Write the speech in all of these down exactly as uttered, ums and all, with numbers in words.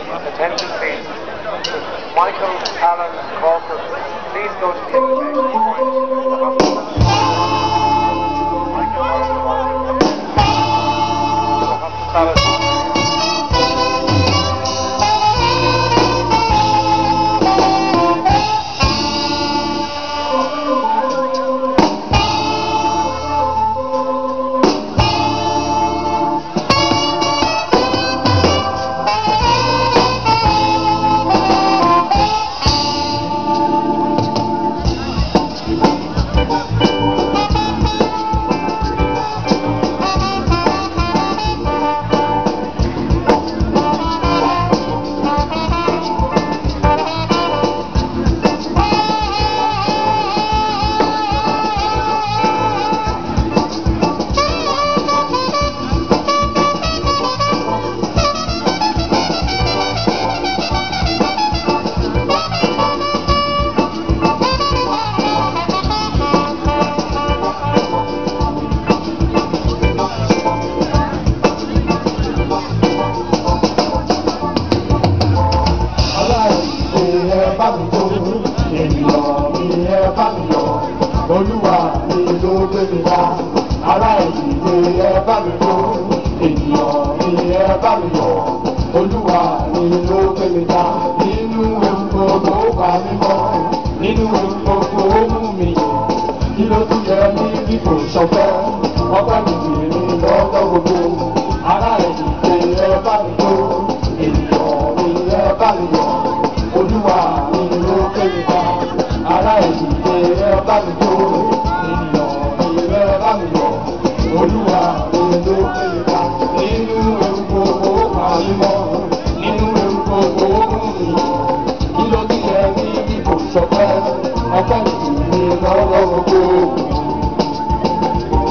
Attention please. Michael Allen Crawford, please go to the point. Olúwa mi ló gbé mi wá, ará ìdílé ẹ bá mi jó, ènìyàn mi ẹ bá mi yọ̀. Olúwa mi ló gbé mi wá, nínú ewu gbogbo ó pa mí mọ́, nínú ewu gbogbo ó mú mi yọ̀. Kí ló tún yẹ ní bí kò ṣọpẹ́, ọpẹ́ mi sì ní lọ́jọ́ gbogbo. Ará ìdílé ẹ bá mi jó, ènìyàn mi ẹ bá mi yọ̀. Olúwa mi ló gbé mi wá, ará ìdílé ẹ bá mi jó. Olúwa mi ló gbé mi wá, nínú ewu gbogbo ó pa mí mọ́, nínú ewu gbogbo ó mú mi yọ̀. Kí ló tún yẹ ní bí kò ṣọpẹ́, ọpẹ́ mi sì ní lọ́wọ́ gbogbo.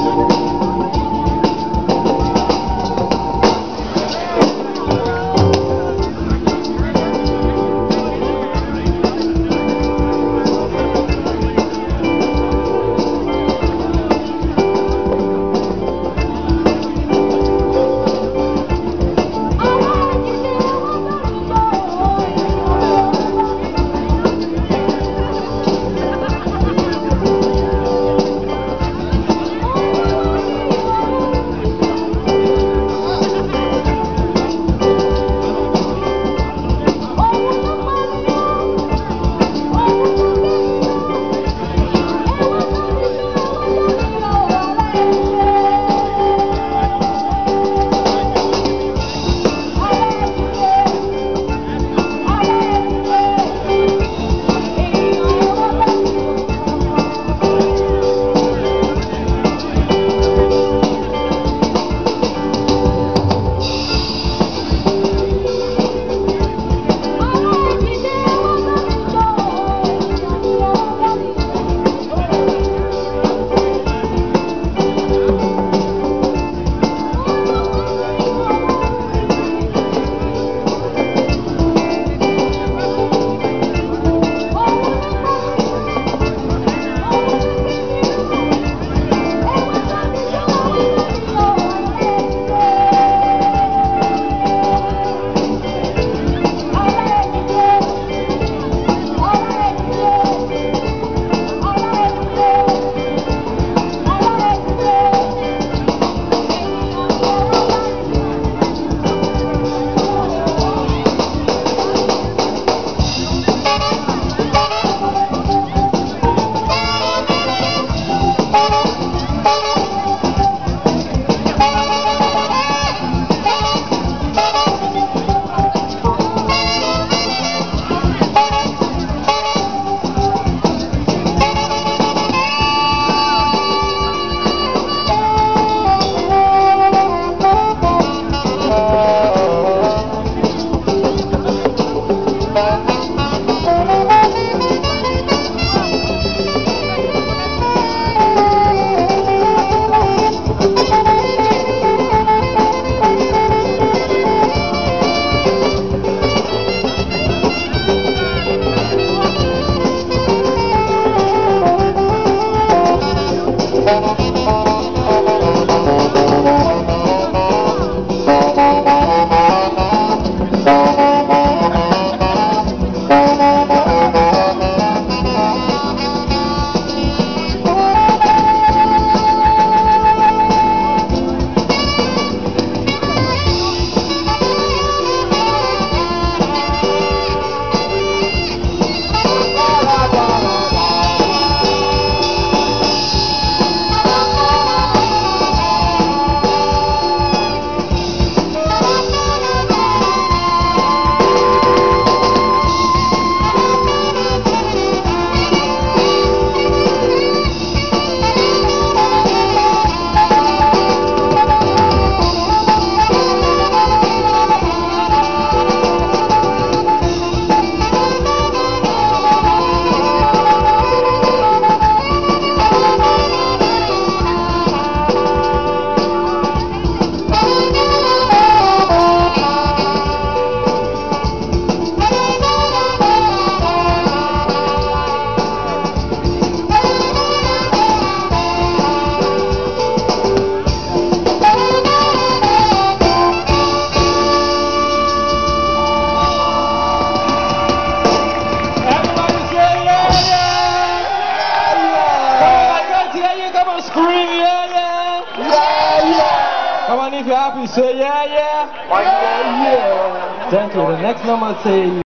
scream yeah, yeah! Yeah, yeah! Come on, if you're happy, say yeah, yeah! Michael. Yeah, yeah! Thank you. The next number say